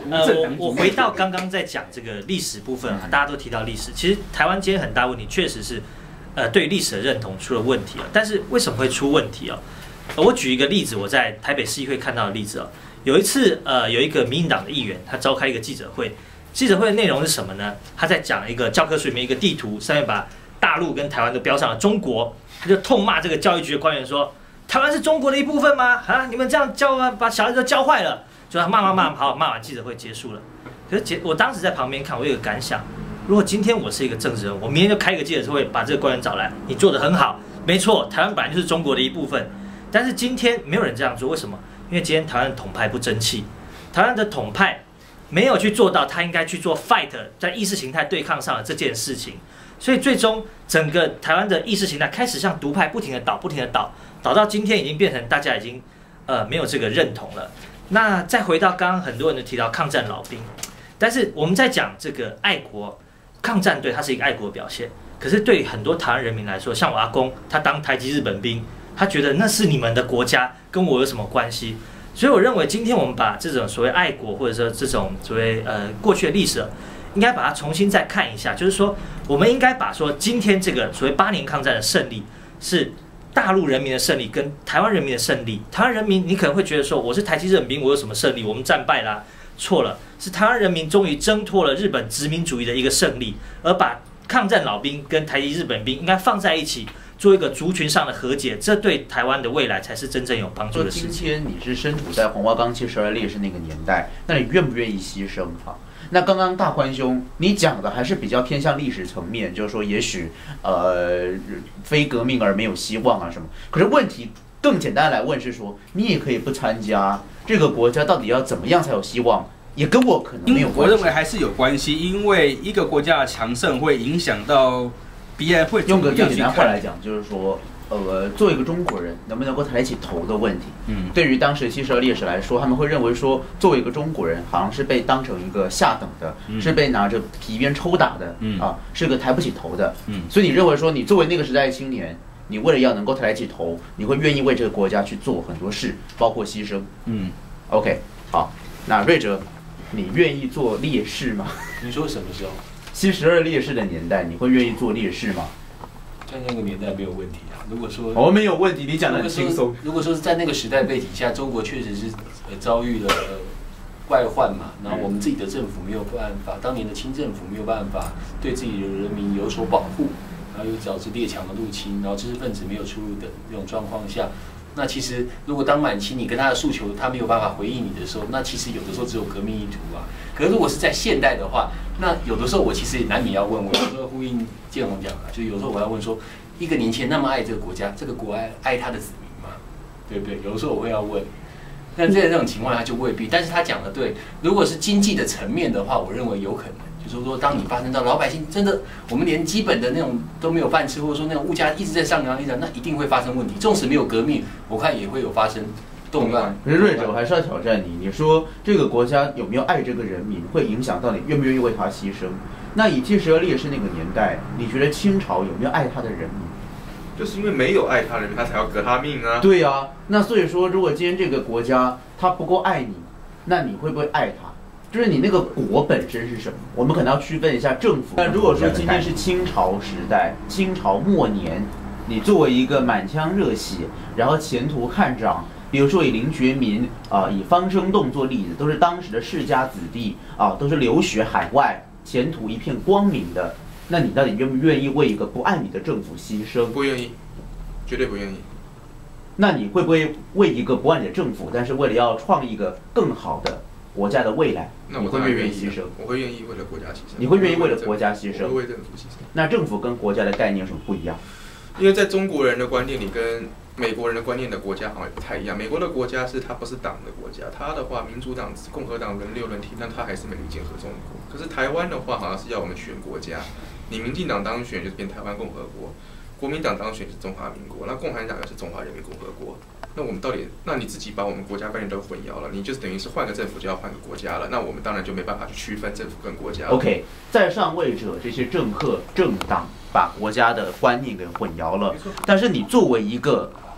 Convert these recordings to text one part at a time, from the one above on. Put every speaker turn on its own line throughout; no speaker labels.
我回到刚刚在讲这个历史部分啊，大家都提到历史，其实台湾今天很大问题，确实是对历史的认同出了问题啊。但是为什么会出问题啊？我举一个例子，我在台北市议会看到的例子啊。有一次有一个民进党的议员，他召开一个记者会，记者会的内容是什么呢？他在讲一个教科书里面一个地图，上面把大陆跟台湾都标上了中国，他就痛骂这个教育局的官员说：“台湾是中国的一部分吗？啊，你们这样教啊，把小孩子都教坏了。”就他骂，好，骂完记者会结束了。可是我当时在旁边看，我有个感想：如果今天我是一个政治人物，我明天就开一个记者会，把这个官员找来，你做得很好，没错，台湾本来就是中国的一部分。但是今天没有人这样做，为什么？因为今天台湾的统派不争气，台湾的统派没有去做到他应该去做 fight 在意识形态对抗上的这件事情，所以最终整个台湾的意识形态开始向独派不停的倒，倒到今天已经变成大家已经没有这个认同了。那再回到刚刚很多人都提到抗战老兵，但是我们在讲这个爱国抗战队，它是一个爱国表现，可是对很多台湾人民来说，像我阿公，他当台籍日本兵，他觉得那是你们的国家，跟我有什么关系？所以我认为今天我们把这种所谓爱国，或者说这种所谓过去的历史，应该把它重新再看一下，就是说我们应该把说今天这个所谓8年抗战的胜利是大陆人民的胜利跟台湾人民的胜利。台湾人民你可能会觉得说我是台籍日本兵，我有什么胜利？我们战败啦，错了，是台湾人民终于挣脱了日本殖民主义的一个胜利，而把抗战老兵跟台籍日本兵应该放在一起。做一个族群上的和解，这对台湾的未来才是真正有帮助的事情。
今天你是身处在黄花岗72烈士那个年代，那你愿不愿意牺牲哈？那刚刚大宽兄你讲的还是比较偏向历史层面，就是说也许非革命而没有希望啊什么。可是问题更简单来问是说，你也可以不参加，这个国家到底要怎么样才有希望？也跟我可能没有关系。
我认为还是有关系，因为一个国家的强盛会影响到。别人会
用个最简单话来讲，就是说，作为一个中国人，能不能够抬起头的问题。对于当时72烈士来说，他们会认为说，作为一个中国人，好像是被当成一个下等的，是被拿着皮鞭抽打的，是个抬不起头的。所以你认为说，你作为那个时代的青年，你为了要能够抬起头，你会愿意为这个国家去做很多事，包括牺牲。OK， 好，那瑞哲，你愿意做烈士吗？
你说什么时候
？72烈士的年代，你会愿意做烈士吗？
在那个年代没有问题啊。如果说
没有问题，你讲得很轻松。
如果说是在那个时代背景下，中国确实是遭遇了外患嘛，然后我们自己的政府没有办法，当年的清政府没有办法对自己的人民有所保护，然后又导致列强的入侵，然后知识分子没有出路的这种状况下。那其实，如果当满清你跟他的诉求他没有办法回应你的时候，那其实有的时候只有革命意图啊。可是如果是在现代的话，那有的时候我其实也难免要问，我有时候呼应建宏讲的，就是有时候我要问说，一个年轻人那么爱这个国家，这个国爱他的子民吗？对不对？有的时候我会要问。那在这种情况下就未必，但是他讲的对，如果是经济的层面的话，我认为有可能。就是说，当你发生到老百姓真的，我们连基本的那种都没有饭吃，或者说那种物价一直在上扬，那一定会发生问题。纵使没有革命，我看也会有发生动乱。
可是瑞哲，我还是要挑战你。你说这个国家有没有爱这个人民，会影响到你愿不愿意为他牺牲。那以72烈士那个年代，你觉得清朝有没有爱他的人民？
就是因为没有爱他的人民，他才要革他命啊。
对啊，那所以说，如果今天这个国家他不够爱你，那你会不会爱他？就是你那个国本身是什么？我们可能要区分一下政府。那如果说今天是清朝时代，清朝末年，你作为一个满腔热血，然后前途看涨，比如说以林觉民以方生栋做例子，都是当时的世家子弟都是留学海外，前途一片光明的。那你到底愿不愿意为一个不爱你的政府牺牲？
不愿意，绝对不愿意。
那你会不会为一个不爱你的政府，但是为了要创一个更好的国家的未来，你会愿意牺牲？
我会愿意为了国家牺牲。
你会愿意为了国家牺牲？
我会为政府牺牲。
那政府跟国家的概念有什么不一样？
因为在中国人的观念里，跟美国人的观念的国家好像也不太一样。美国的国家是它不是党的国家，它的话民主党、共和党轮流轮替，但它还是美利坚合众国。可是台湾的话，好像是要我们选国家，你民进党当选就是变台湾共和国，国民党当选是中华民国，那共产党又是中华人民共和国。那我们到底，那你自己把我们国家概念都混淆了，你就等于是换个政府就要换个国家了。那我们当然就没办法去区分政府跟国家。
OK， 在上位者这些政党把国家的观念给混淆了，但是你作为一个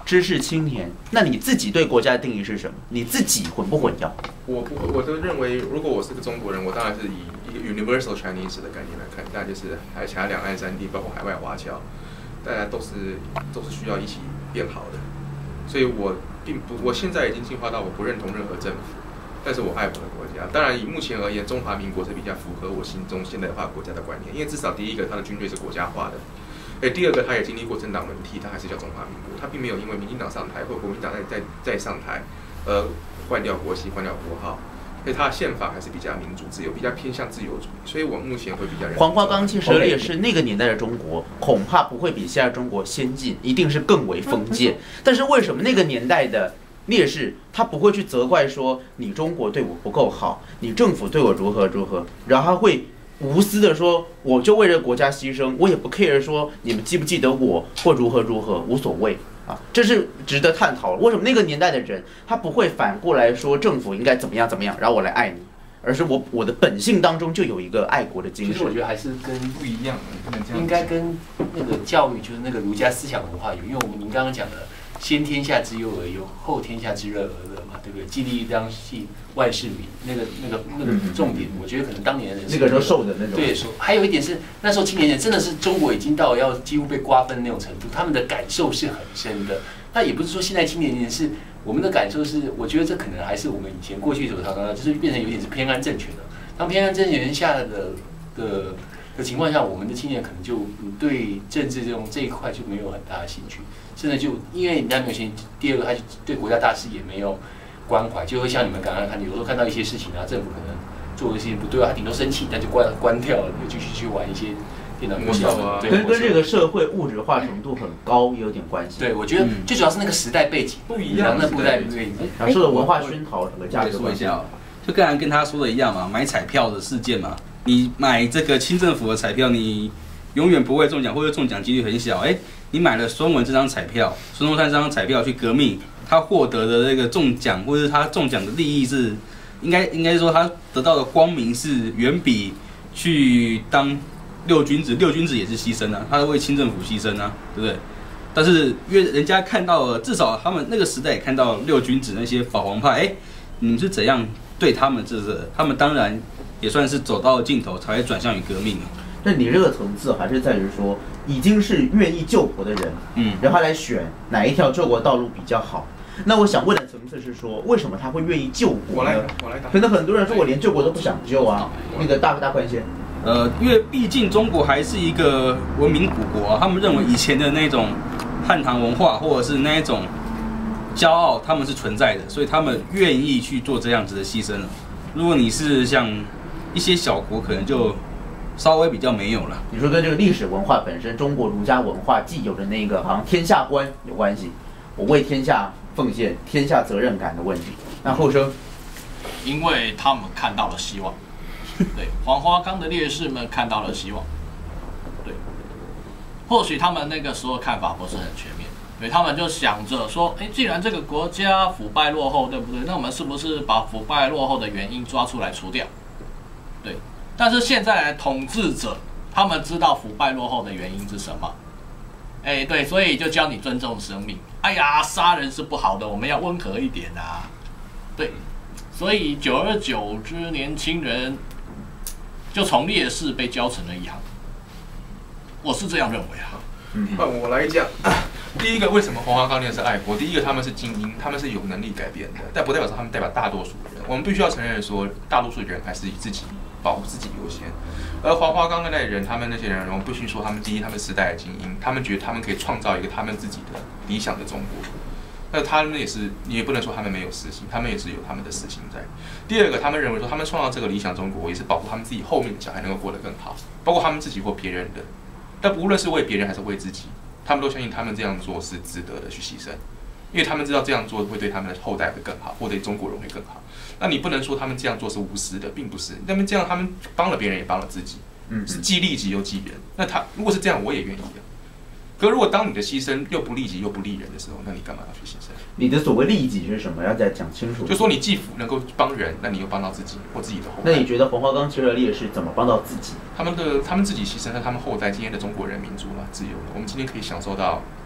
知识青年，那你自己对国家的定义是什么？你自己混不混淆？
我都认为，如果我是个中国人，我当然是以一个 universal Chinese 的概念来看，当然就是海峡两岸三地，包括海外华侨，大家都是需要一起变好的。所以我现在已经进化到我不认同任何政府，但是我爱我的国家。当然，以目前而言，中华民国是比较符合我心中现代化国家的观念，因为至少第一个，它的军队是国家化的。第二个，他也经历过政党轮替，他还是叫中华民国，他并没有因为民进党上台或国民党再上台，换掉国旗、换掉国号，所以他的宪法还是比较民主自由，比较偏向自由主义，所以我目前会比较认同。
黄花岗其实烈士那个年代的中国，恐怕不会比现在中国先进，一定是更为封建。但是为什么那个年代的烈士他不会去责怪说你中国对我不够好，你政府对我如何如何，然后他会无私的说，我就为了国家牺牲，我也不 care 说你们记不记得我或如何如何，无所谓啊，这是值得探讨的。为什么那个年代的人他不会反过来说政府应该怎么样怎么样，然后我来爱你，而是我的本性当中就有一个爱国的精神。
其实我觉得还是跟
不一样的，
应该跟那个教育，就是那个儒家思想文化有，因为您刚刚讲的先天下之忧而忧，后天下之乐而乐嘛，对不对？既利当系万事民，那个重点，我觉得可能当年的人
那个时候受的那种。
对，还有一点是那时候青年人真的是中国已经到要几乎被瓜分那种程度，他们的感受是很深的。那也不是说现在青年人是我们的感受是，我觉得这可能还是我们以前过去所常常就是变成有点是偏安政权了。当偏安政权下的情况下，我们的青年可能就对政治这一块就没有很大的兴趣，甚至就因为人家没有兴趣，第二个他就对国家大事也没有关怀，就会像你们刚刚看，有时候看到一些事情啊，政府可能做的事情不对啊，他顶多生气，那就关掉了，就继续去玩一些电脑游戏啊，
跟这个社会物质化程度很高也有点关系。
对，我觉得最主要是那个时代背景不一样，那不代背景，
受的文化熏陶整个价值观。
就刚才跟他说的一样嘛，买彩票的事件嘛，你买这个清政府的彩票，你永远不会中奖，或者中奖几率很小。你买了孙文这张彩票，孙中山这张彩票去革命，他获得的那个中奖，或者是他中奖的利益是，应该说他得到的光明是远比去当六君子也是牺牲啊，他为清政府牺牲啊，对不对？但是因为人家看到了，至少他们那个时代也看到六君子那些保皇派，你们是怎样对他们他们当然也算是走到了尽头，才会转向于革命了。
但你这个层次还是在于说，已经是愿意救国的人，然后来选哪一条救国道路比较好。那我想问的层次是说，为什么他会愿意救国呢？
我来答。
可能很多人说我连救国都不想救啊。那个大宽先，
因为毕竟中国还是一个文明古国啊，他们认为以前的那种汉唐文化或者是那一种骄傲，他们是存在的，所以他们愿意去做这样子的牺牲了。如果你是像一些小国，可能就稍微比较没有了。
你说跟这个历史文化本身，中国儒家文化既有的那个好像天下观有关系，我为天下奉献、天下责任感的问题。那后生，
因为他们看到了希望，对，黄花岗的烈士们看到了希望，对，或许他们那个时候看法不是很全面。对，他们就想着说，既然这个国家腐败落后，对不对？那我们是不是把腐败落后的原因抓出来除掉？对。但是现在统治者他们知道腐败落后的原因是什么？对，所以就教你尊重生命。哎呀，杀人是不好的，我们要温和一点啊。对，所以久而久之，年轻人就从烈士被教成了羊。我是这样认为啊。
我来讲。第一个，为什么黄花岗烈士爱国？第一个，他们是精英，他们是有能力改变的，但不代表说他们代表大多数人。我们必须要承认说，大多数人还是以自己保护自己优先。而黄花岗那代人，他们那些人，我们必须说，他们第一，他们时代的精英，他们觉得他们可以创造一个他们自己的理想的中国。那他们也是，你也不能说他们没有私心，他们也是有他们的私心在。第二个，他们认为说，他们创造这个理想中国，也是保护他们自己后面的小孩能够过得更好，包括他们自己或别人的。但无论是为别人还是为自己，他们都相信他们这样做是值得的去牺牲，因为他们知道这样做会对他们的后代会更好，或对中国人会更好。那你不能说他们这样做是无私的，并不是。他们这样，他们帮了别人也帮了自己，是既利己又济人。那他如果是这样，我也愿意的。可如果当你的牺牲又不利己又不利人的时候，那你干嘛要去牺牲？
你的所谓利己是什么？要再讲清楚。
就说你既能够帮人，那你又帮到自己或自己的后代。
那你觉得黄花岗七二烈士怎么帮到自己？
他们自己牺牲，是他们后代今天的中国人民主嘛，自由的。我们今天可以享受到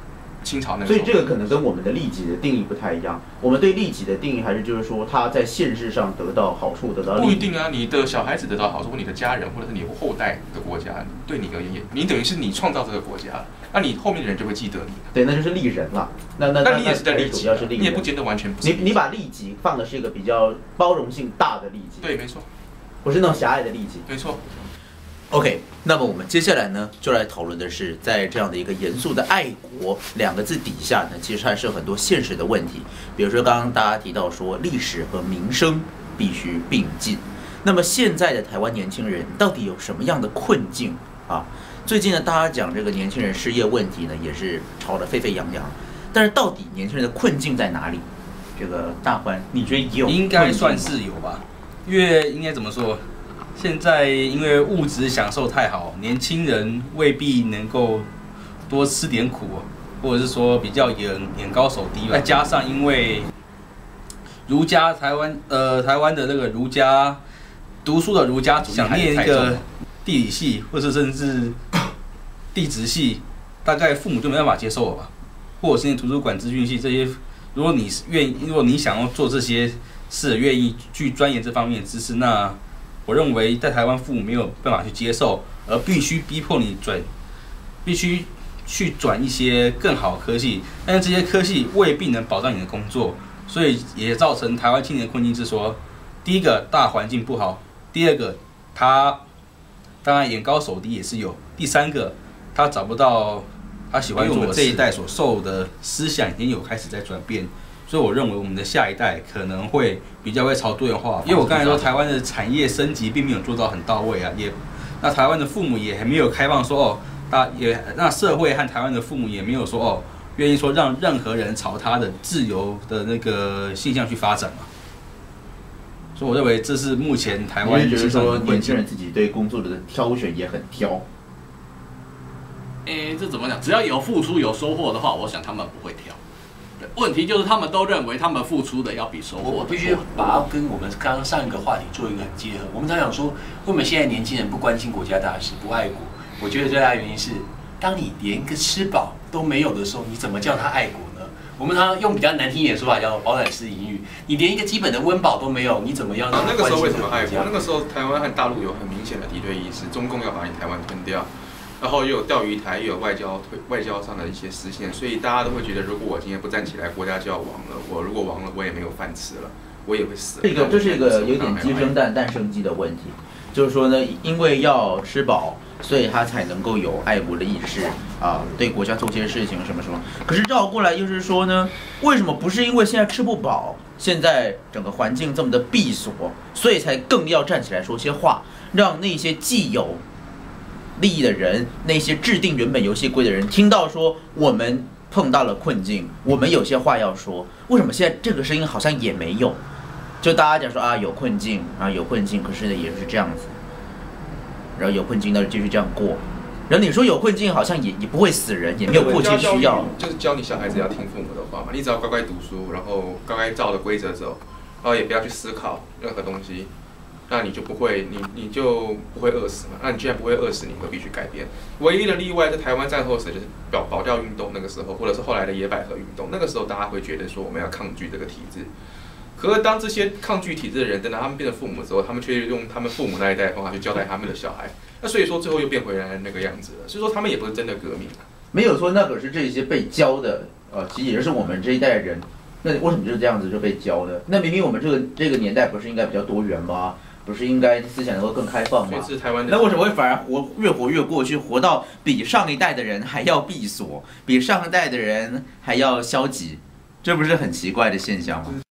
清朝那个。
所以这个可能跟我们的利己的定义不太一样。我们对利己的定义还是就是说他在现世上得到好处，得到利益。
不一定啊，你的小孩子得到好处，或你的家人，或者是你后代的国家，对你而言，你等于是你创造这个国家，那你后面的人就会记得你。
对，那就是利人了。那
你也是在利己，你也不见得完全不是。
你把利己放的是一个比较包容性大的利己。
对，没错。
不是那种狭隘的利己。
没错。
OK， 那么我们接下来呢，就来讨论的是，在这样的一个严肃的爱国两个字底下呢，其实还是有很多现实的问题。比如说，刚刚大家提到说，历史和民生必须并进。那么现在的台湾年轻人到底有什么样的困境啊？最近呢，大家讲这个年轻人失业问题呢，也是吵得沸沸扬扬。但是到底年轻人的困境在哪里？这个大欢，你觉得有？
应该算是有吧，因为应该怎么说？现在因为物质享受太好，年轻人未必能够多吃点苦，或者是说比较眼高手低吧。再加上因为儒家台湾的那个儒家读书的儒家想念一个地理系，或者甚至地质系，大概父母就没办法接受了吧。或者是念图书馆资讯系这些，如果你想要做这些事，愿意去钻研这方面的知识，那我认为在台湾父母没有办法去接受，而必须逼迫你必须去转一些更好的科系，但是这些科系未必能保障你的工作，所以也造成台湾青年的困境是说，第一个大环境不好，第二个他当然眼高手低也是有，第三个他找不到他喜欢做的事。这一代所受的思想已经有开始在转变。所以我认为我们的下一代可能会比较会朝多元化，因为我刚才说台湾的产业升级并没有做到很到位啊，那台湾的父母也还没有开放说那社会和台湾的父母也没有说愿意说让任何人朝他的自由的那个现象去发展嘛。所以我认为这是目前台湾
就是说年轻人自己对工作的挑选也很挑。
这怎么讲？只要有付出有收获的话，我想他们不会挑。问题就是他们都认为他们付出的要比收获的多。
我必须把它跟我们刚刚上一个话题做一个结合。我们常讲说，为什么现在年轻人不关心国家大事、不爱国？我觉得最大的原因是，当你连一个吃饱都没有的时候，你怎么叫他爱国呢？我们常常用比较难听一点的说法叫饱览诗淫语。你连一个基本的温饱都没有，你怎么样让他
那个时候为什么爱
国？
那个时候台湾和大陆有很明显的敌对意识，中共要把你台湾吞掉。然后又有钓鱼台，又有外交上的一些实现，所以大家都会觉得，如果我今天不站起来，国家就要亡了。我如果亡了，我也没有饭吃了，我也会死了。
这是一个有点鸡生蛋，蛋生鸡的问题。就是说呢，因为要吃饱，所以他才能够有爱国的意识啊，对国家做些事情什么什么。可是绕过来又是说呢，为什么不是因为现在吃不饱，现在整个环境这么的闭锁，所以才更要站起来说些话，让那些既有利益的人，那些制定原本游戏规的人，听到说我们碰到了困境，我们有些话要说。为什么现在这个声音好像也没有？就大家讲说有困境有困境，可是呢也是这样子，然后有困境那就继续这样过。然后你说有困境，好像也不会死人，也没有迫切需要。
就是教你小孩子要听父母的话嘛，你只要乖乖读书，然后乖乖照着规则走，然后也不要去思考任何东西。那你就不会，你就不会饿死嘛？那你既然不会饿死，你何必去改变？唯一的例外在台湾战后时就是保钓运动那个时候，或者是后来的野百合运动，那个时候大家会觉得说我们要抗拒这个体制。可是当这些抗拒体制的人，等到他们变成父母之后，他们却用他们父母那一代的方法去交代他们的小孩，那所以说最后又变回来那个样子了。所以说他们也不是真的革命啊。
没有说那可是这些被教的，其实也就是我们这一代人。那为什么就是这样子就被教的？那明明我们这个年代不是应该比较多元吗？不是应该思想能够更开放吗？那为什么会反而越活越过去，活到比上一代的人还要闭锁，比上一代的人还要消极？这不是很奇怪的现象吗？